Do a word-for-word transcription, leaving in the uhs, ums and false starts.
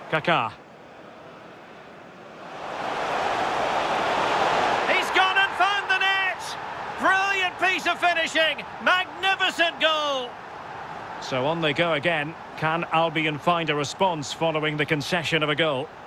Kaká. He's gone and found the net! Brilliant piece of finishing! Magnificent goal! So on they go again. Can Albion find a response following the concession of a goal?